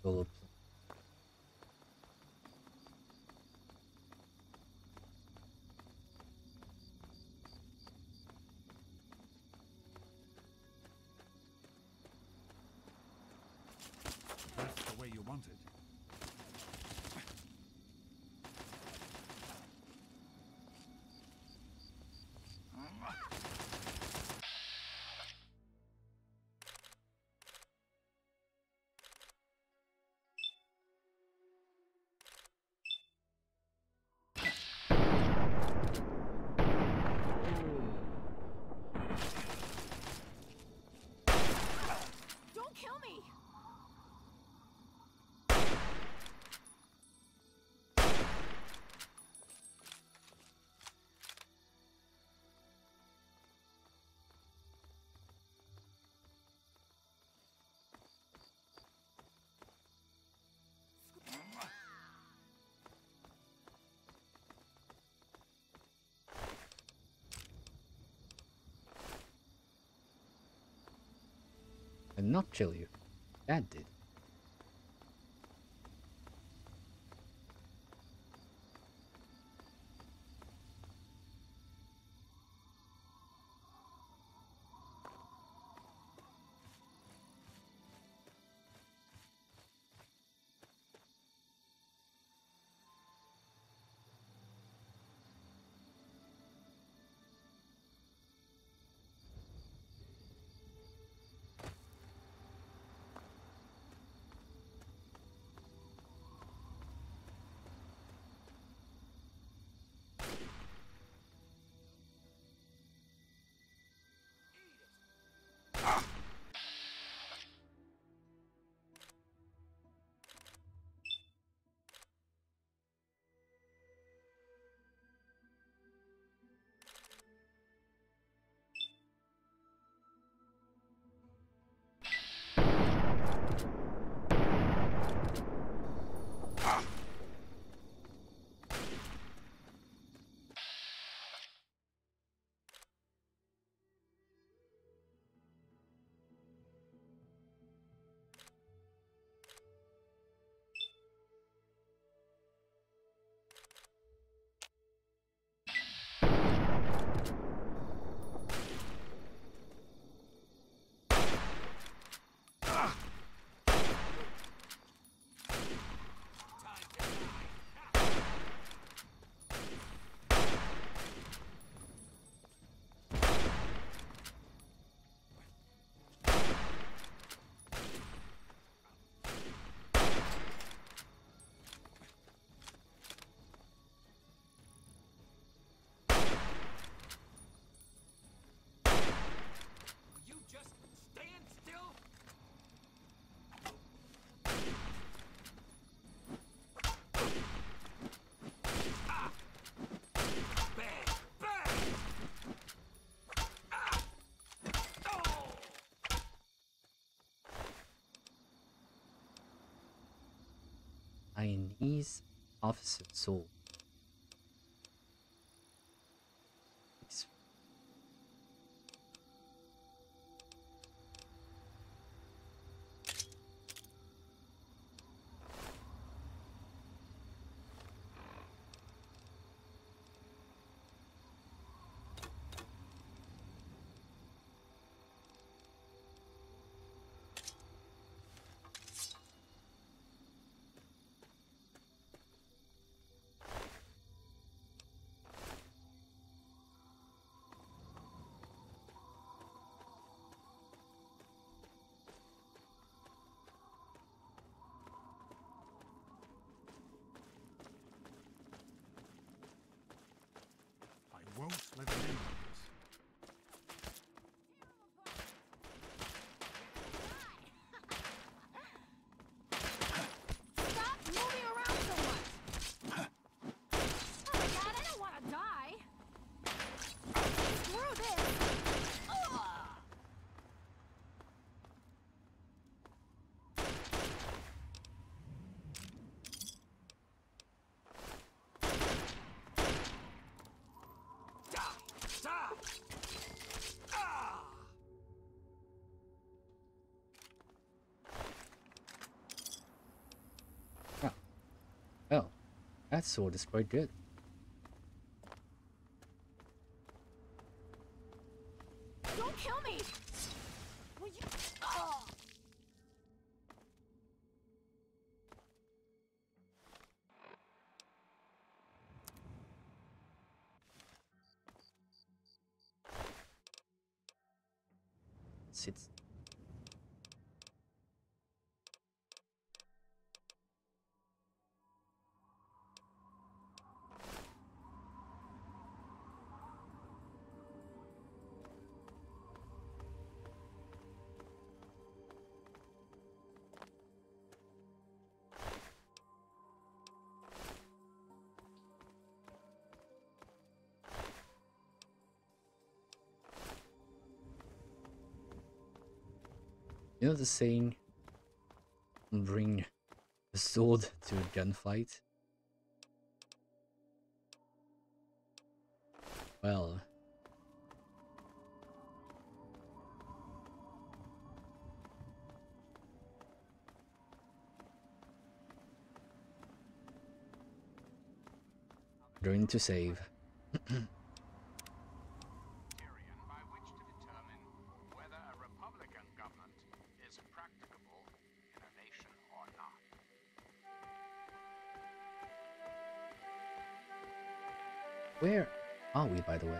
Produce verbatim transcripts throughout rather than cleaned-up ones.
solar plant. That's the way you want it. Don't kill me! And not kill you. That did. You just stand still. Ah! Bang! Bang! Ah! Oh! Chinese officer soul. It's That sword is quite good. Don't kill me! Will you? Oh. Sits. You know the saying, bring a sword to a gunfight? Well, going to save. Criterion by which to determine whether a republican government is practicable in a nation or not. Where are we, by the way?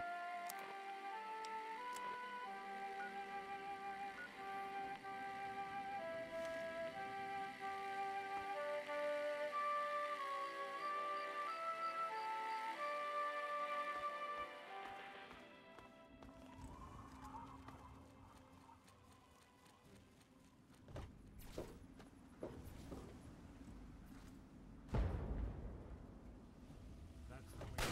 That's the way.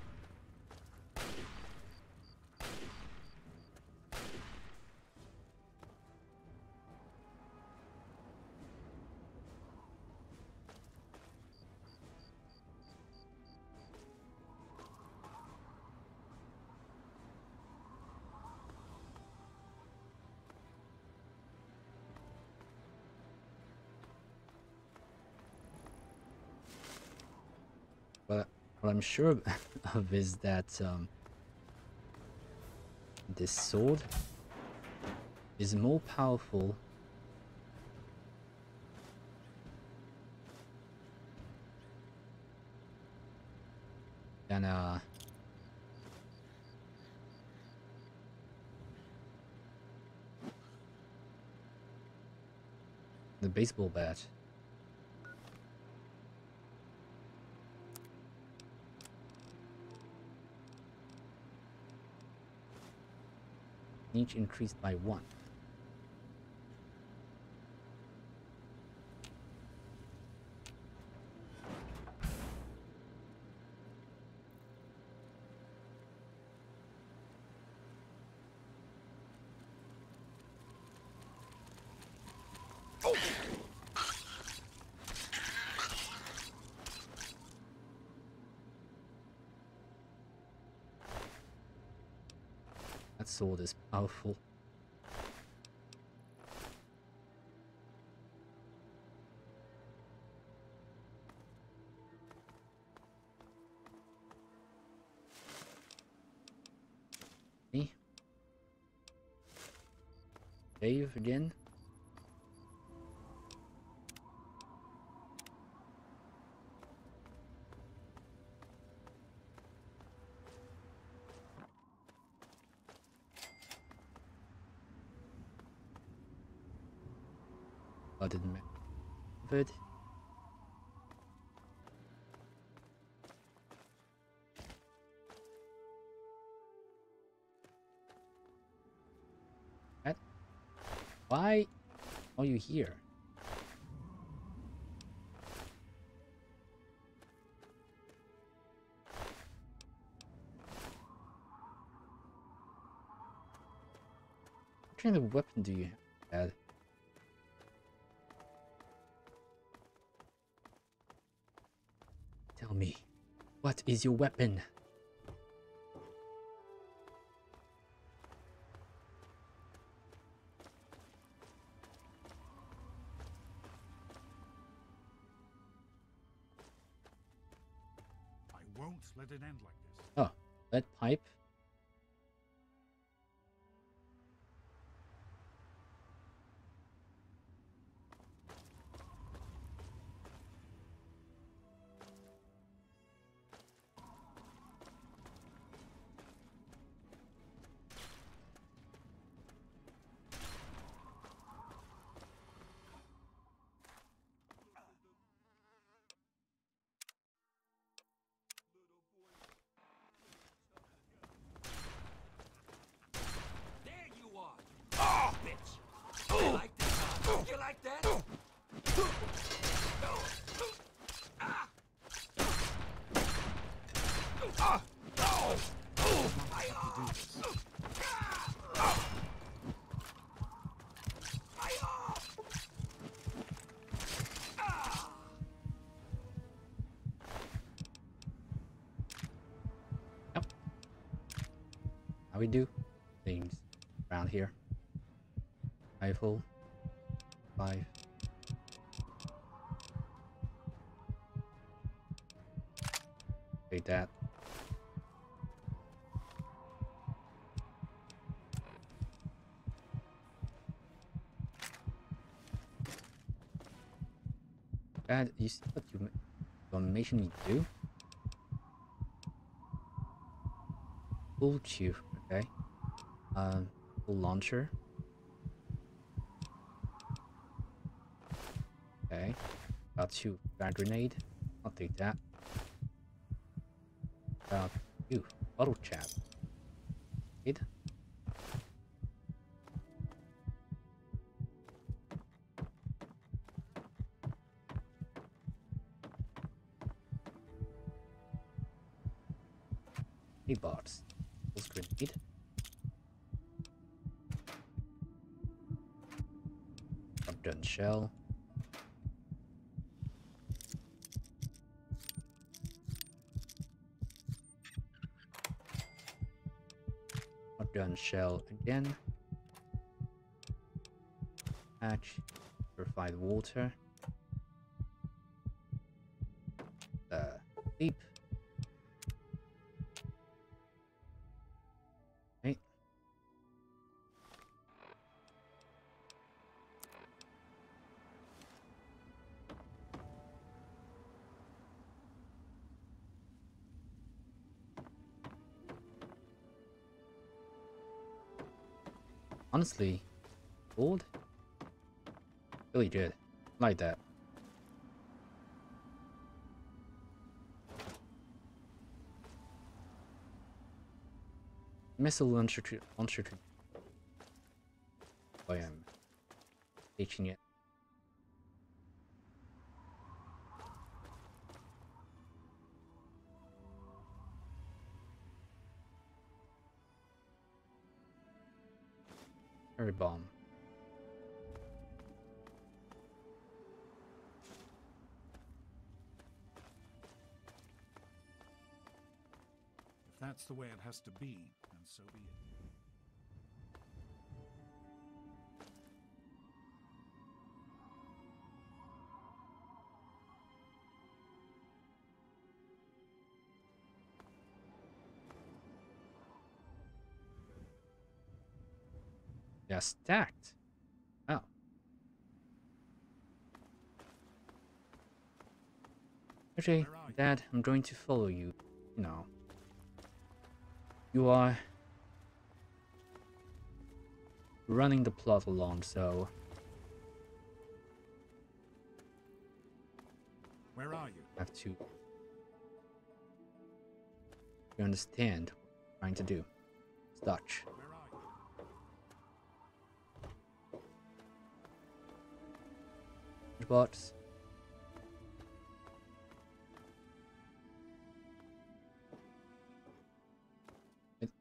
But what I'm sure of is that um, this sword is more powerful than uh, the baseball bat. Each increased by one. That sword is powerful. Me? Save again? Oh, didn't matter. But that, why are you here? What kind of weapon do you have? Tell me, what is your weapon? won't let it end like this. Oh, lead pipe. There you are! Oh, bitch! You like that? Huh? You like that? Ah! Ah! Oh! Oh! My arms! Ah! My arms! Ah! Yep. How we do things around here. Rifle. Five. Take that. Bad, you see what you automation you do? Full tube, okay. Um, full launcher. Okay. About two frag grenade. I'll take that. About two bottle chap. Eight. Eight bots. Full grenade. Shotgun shell. Shotgun shell again. Hatch. Purified water. Uh, sleep. Okay. Honestly, gold? Really good. Like that. Missile launcher to launcher to I am teaching it. Cherry bomb. If that's the way it has to be, then so be it. Yeah, stacked. Oh. Actually, Where are you? Dad, I'm going to follow you. You know. You are running the plot along, so Where are you? I have to you understand what I'm trying to do. It's Dutch. Where are you? Bots. It-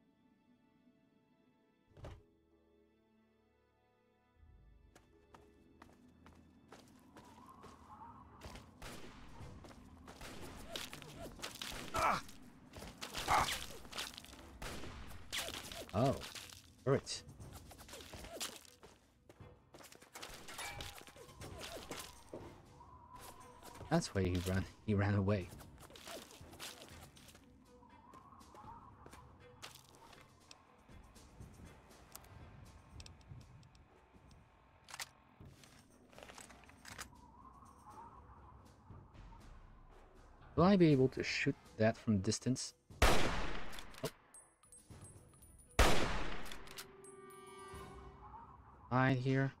Oh, alright. That's why he ran. He ran away. Will I be able to shoot that from distance? Oh. Hide here.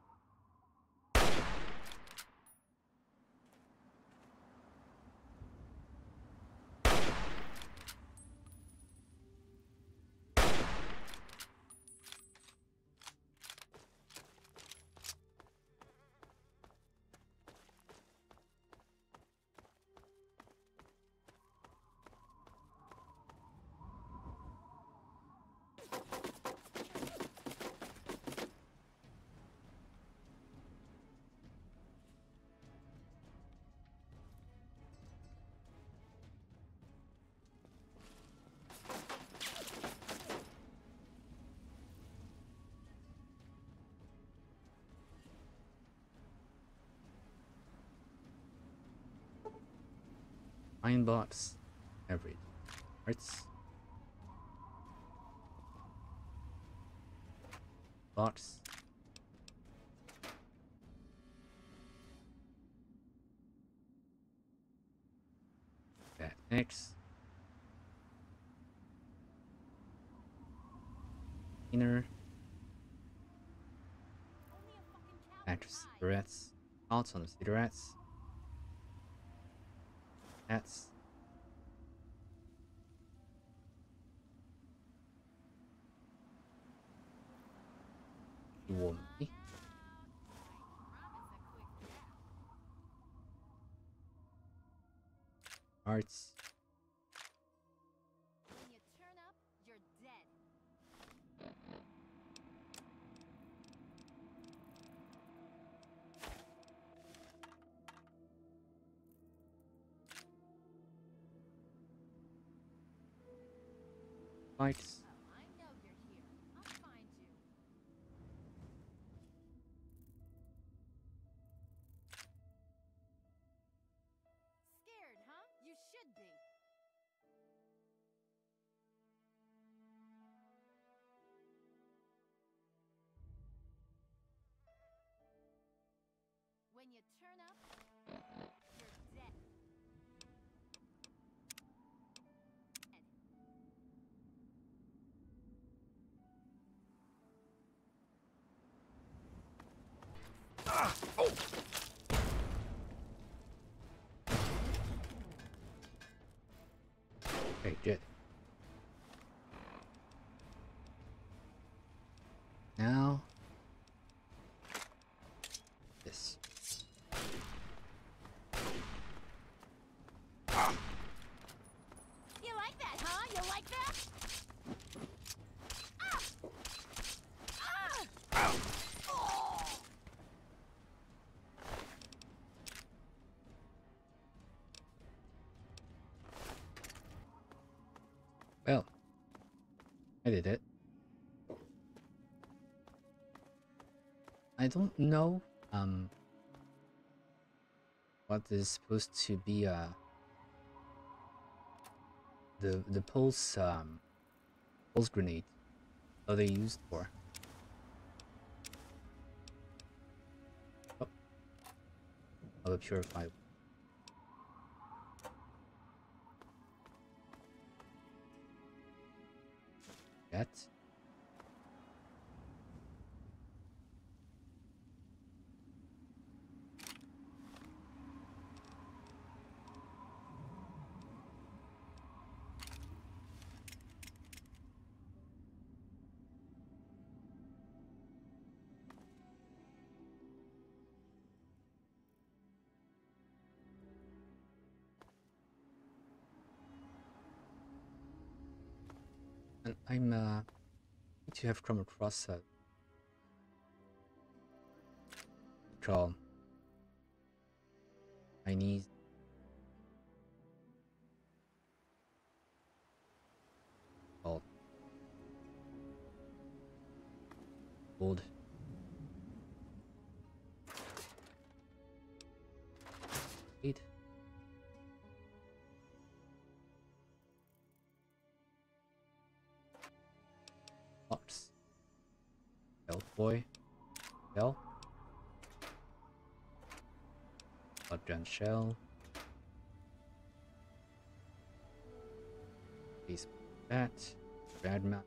Iron box. Every parts. Box. That X. Inner. Actress cigarettes. Thoughts on the cigarettes. That's you want me. Arts. When you turn up, you're dead. Fights. Oh, I know you're here. I'll find you. Scared, huh? You should be. When you turn up, you're dead. Okay, good. Now this. You like that, huh? You like that? Ah! Ah! Oh! Well, I did it. I don't know um what is supposed to be uh the the pulse um pulse grenade are they used for. Oh, I'll purify that. And I'm uh need to have come across a call Chinese called old eight. Box. Elf boy. Shell. Shotgun shell. that. Bad map.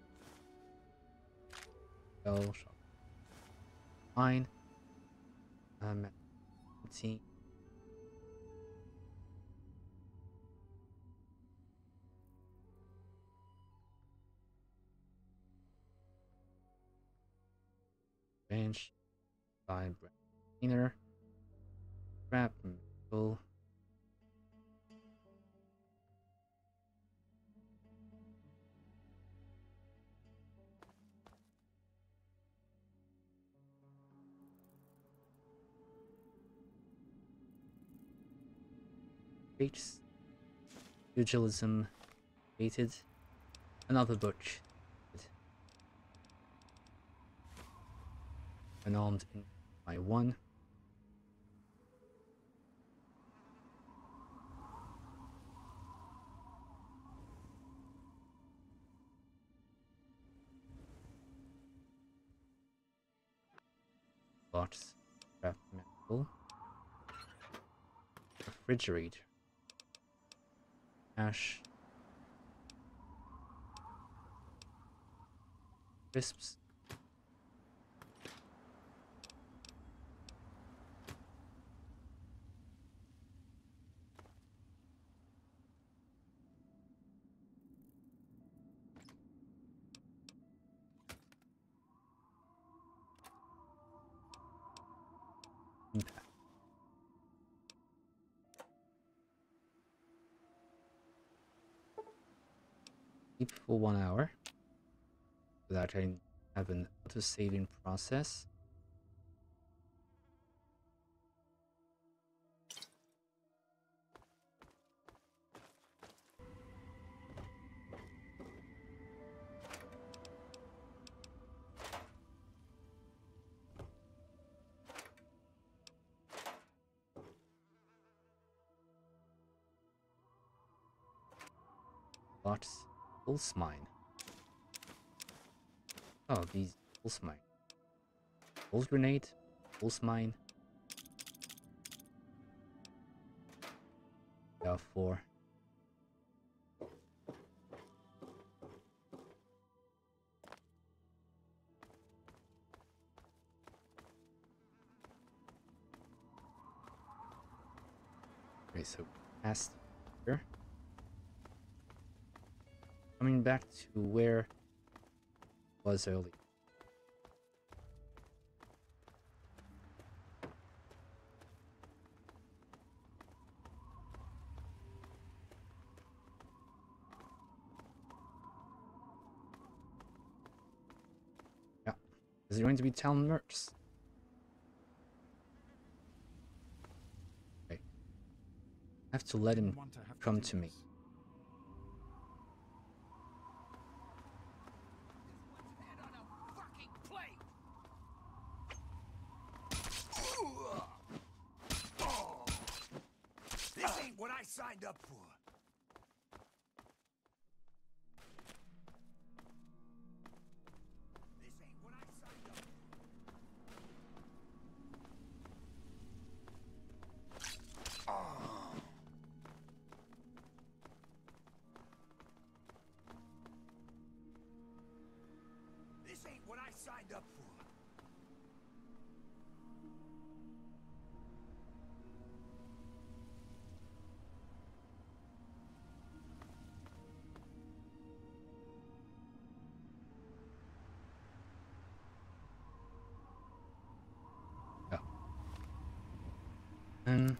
Well, shot. Fine. Um, seventeen. Bench. Side cleaner. Trap. Middle. H. Pugilism. Hated. Another book. Unarmed in by one. Box. Scrap metal. Refrigerator. Ash. Crisps. Impact. Keep for one hour so that I have an auto saving process. Box. Pulse mine. Oh, these pulse mine. Pulse grenade. Pulse mine. Yeah, four. Okay, so past here. Coming back to where it was early. Yeah. Is it going to be town nurse? Okay. I have to let him Want to have come do to me. this. Head on a fucking plate! This ain't what I signed up for. This ain't what I signed up for. Oh. This ain't what I signed up for. Yeah. And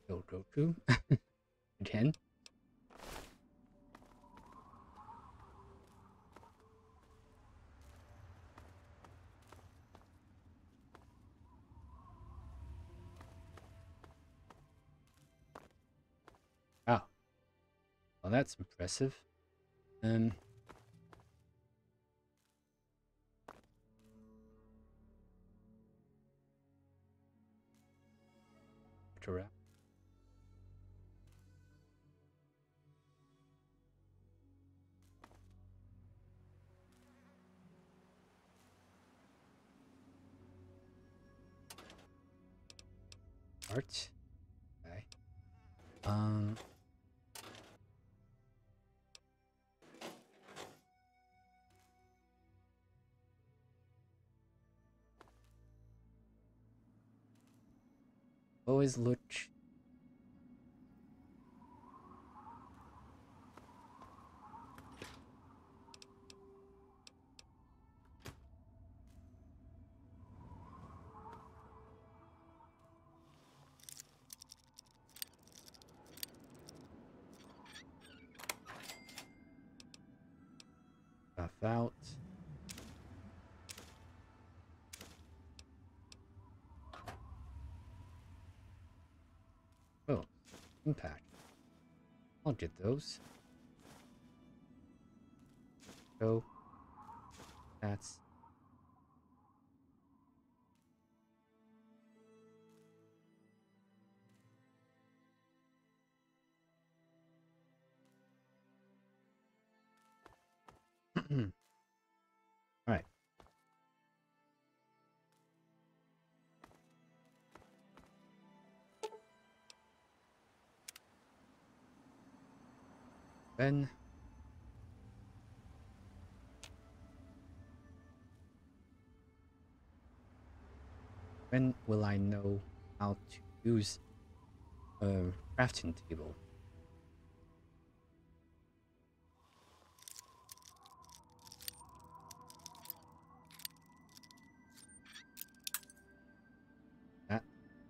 Go Goku. Again. Wow. Well, that's impressive. Um. Correct. Art. Okay. Um. Always look. Stuff out. Oh, impact. I'll get those. Go. That's. Alright. Then. When will I know how to use a crafting table? That.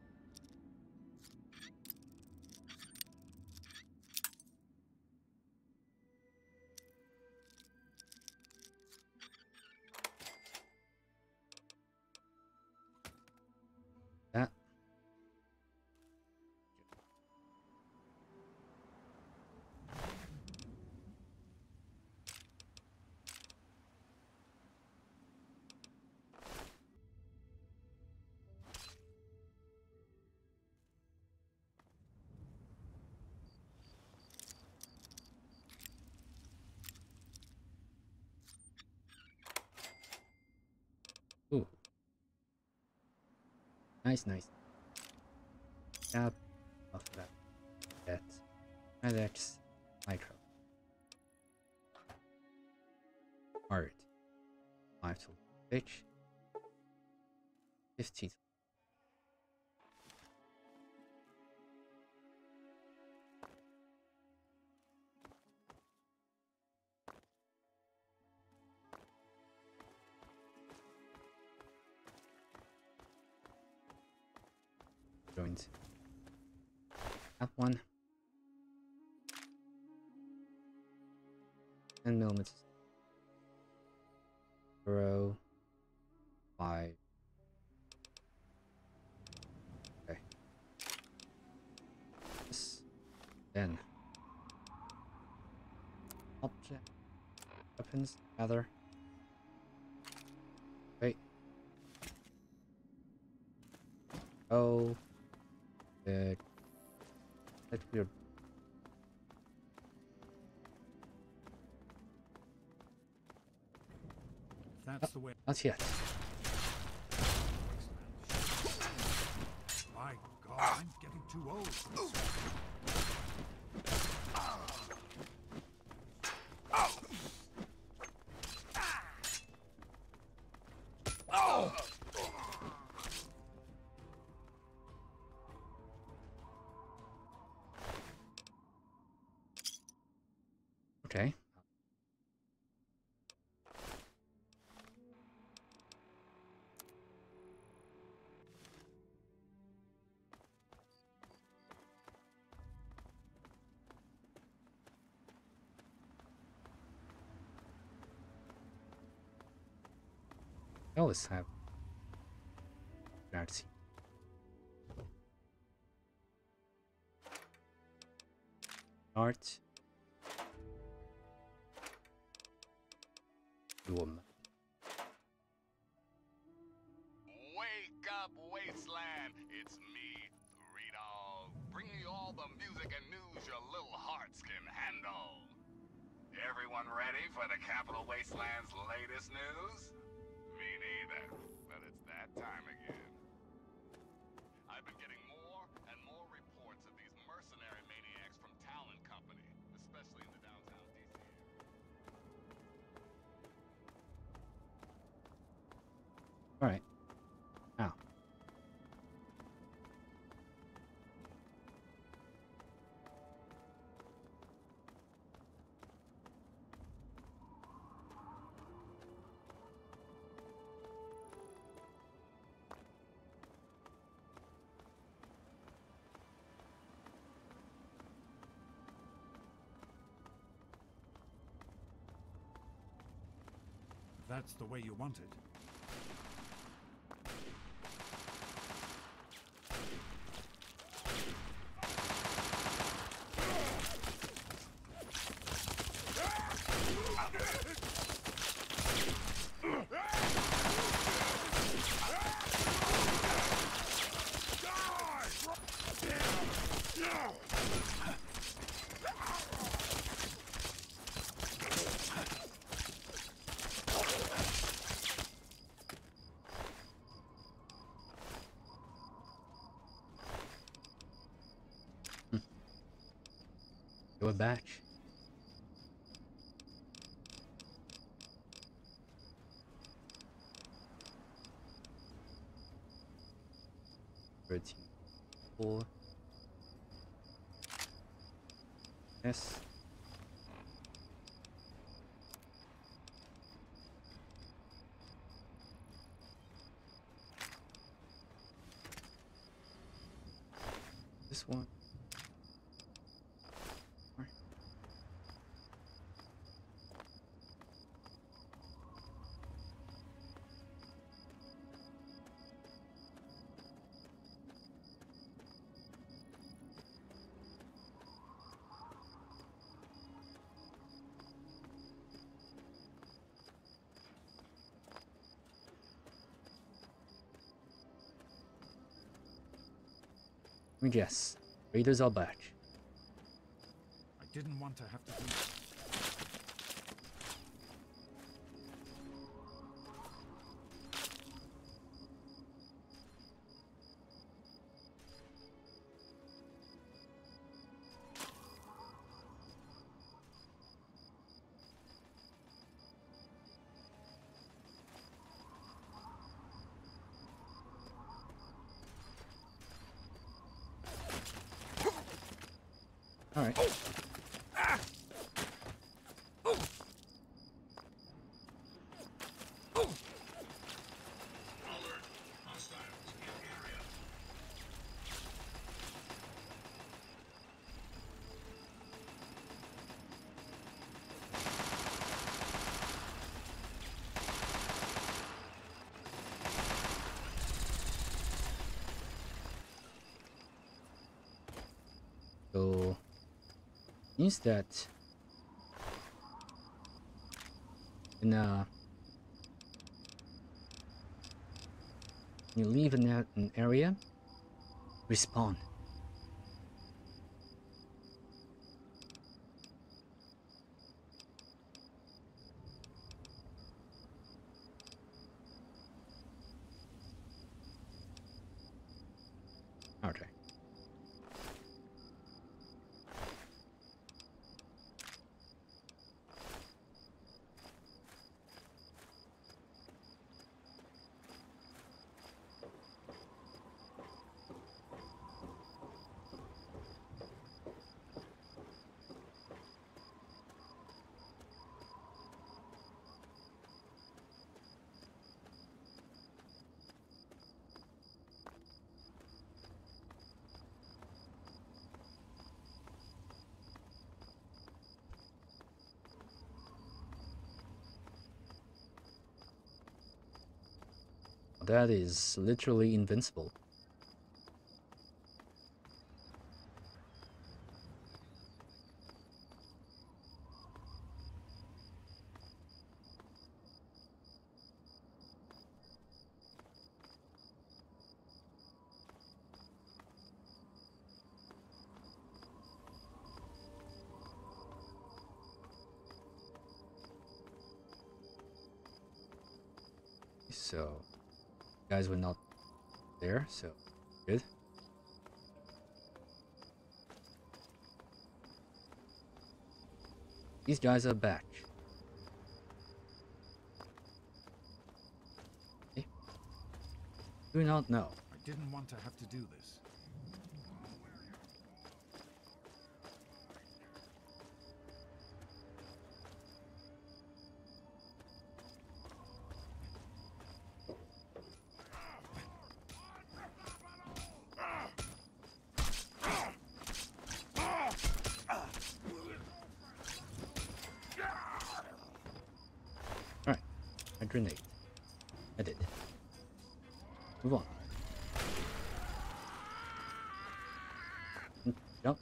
That. Ooh. Nice, nice. Tab of that. Get. Alex. Micro. Art. Five to pitch. Fifteen. Joint. That one. Ten millimeters. Zero. Five. Okay. This. Then. Object. Weapons. Gather. Wait. Oh. Uh, that weird. That's the way. Not yet. My God, I'm getting too old for this. Okay. I always have that. Art. Woman. Wake up, Wasteland! It's me, Redog, bringing you all the music and news your little hearts can handle. Everyone ready for the Capital Wasteland's latest news? Me neither, but it's that time again. I've been getting more and more reports of these mercenary maniacs from Talon Company, especially in the downtown D C area. All right. Now. If that's the way you want it. Go back. Thirteen. Four. Yes. This one. Let me guess. Raiders are back. I didn't want to have to do that. All right. So means that in uh you leave an, a- an area, respawn. Okay. that is literally invincible. So, guys were not there, so good. These guys are back. Okay. Do not know. I didn't want to have to do this. Alright, a grenade. I did. Move on. Mm, Jump.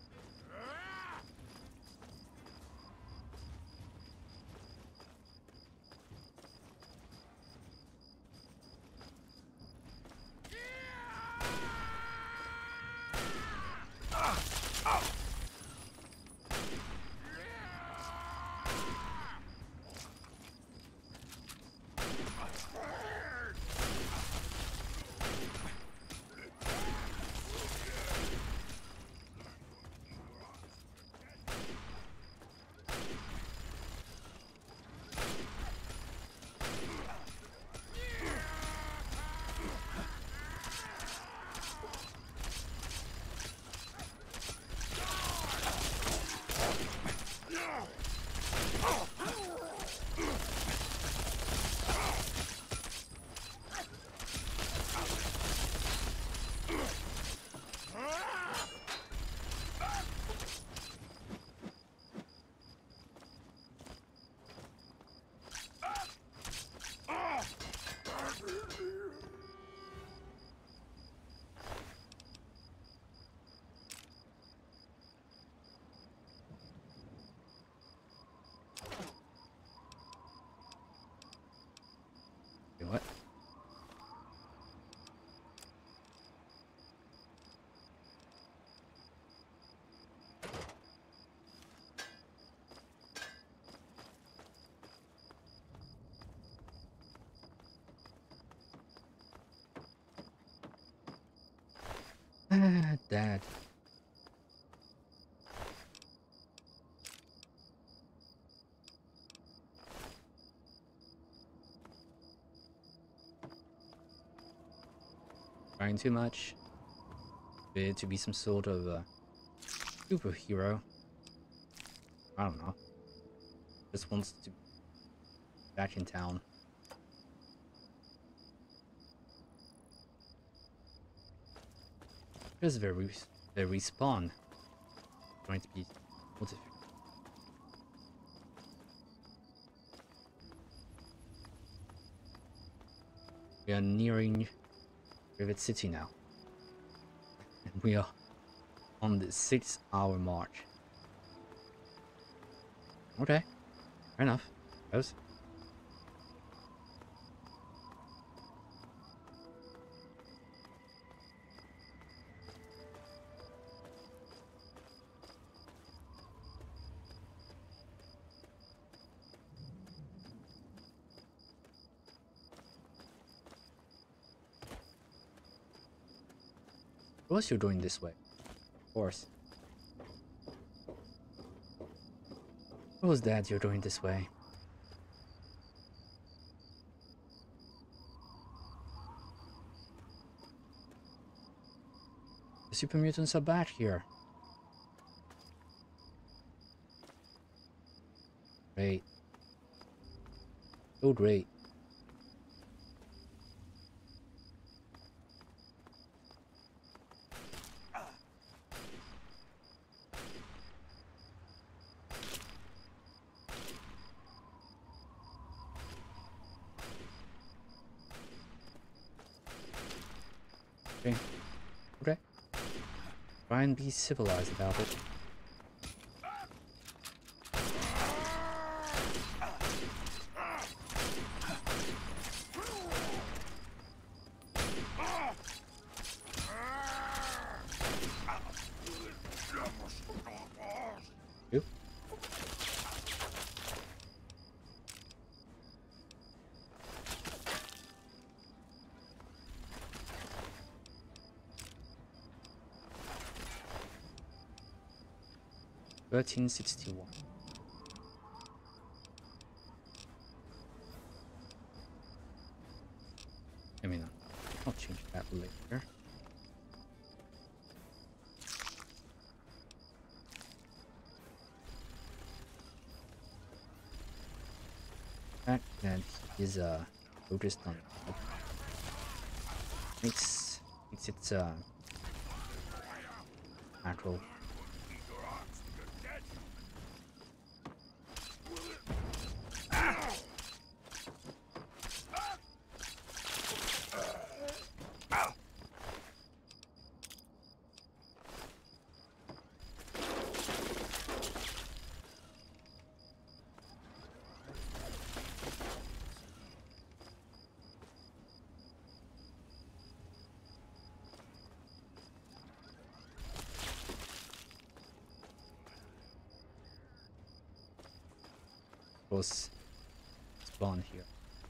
You know what? Ah, Dad. Trying too much. Bid to be some sort of a superhero. I don't know. Just wants to be back in town. Because they re they respawn. Going to be motivated. We are nearing Rivet City now. And we are on the six hour march. Okay, fair enough. Goes. Of course you're going this way. Of course. What was that you're going this way? The super mutants are back here. Great. Oh great. Okay. Okay. Try and be civilized about it. You? Thirteen sixty one. I mean, I'll change that later. Fact that he is uh focused on makes makes it uh natural. Was spawn here.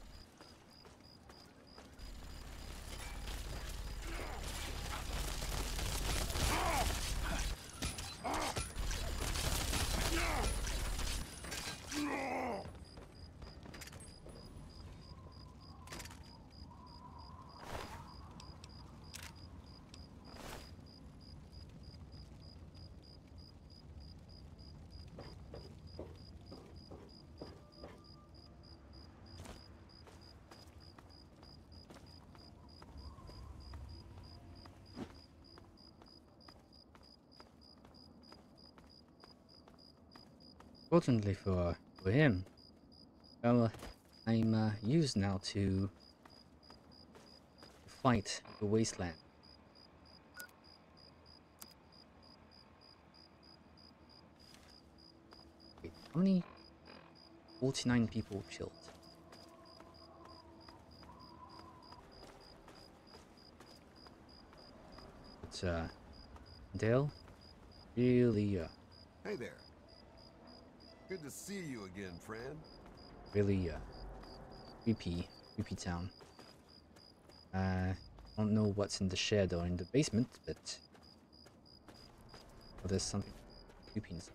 Fortunately for for him, well, I'm uh, used now to fight the wasteland. Wait, how many? forty-nine people killed. But uh, Dale, really, uh, Hey there. Good to see you again, friend. really, uh, creepy, creepy town. Uh, don't know what's in the shed or in the basement, but oh, there's something creepy inside.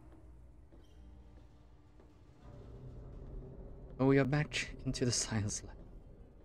Oh, we are back into the science lab.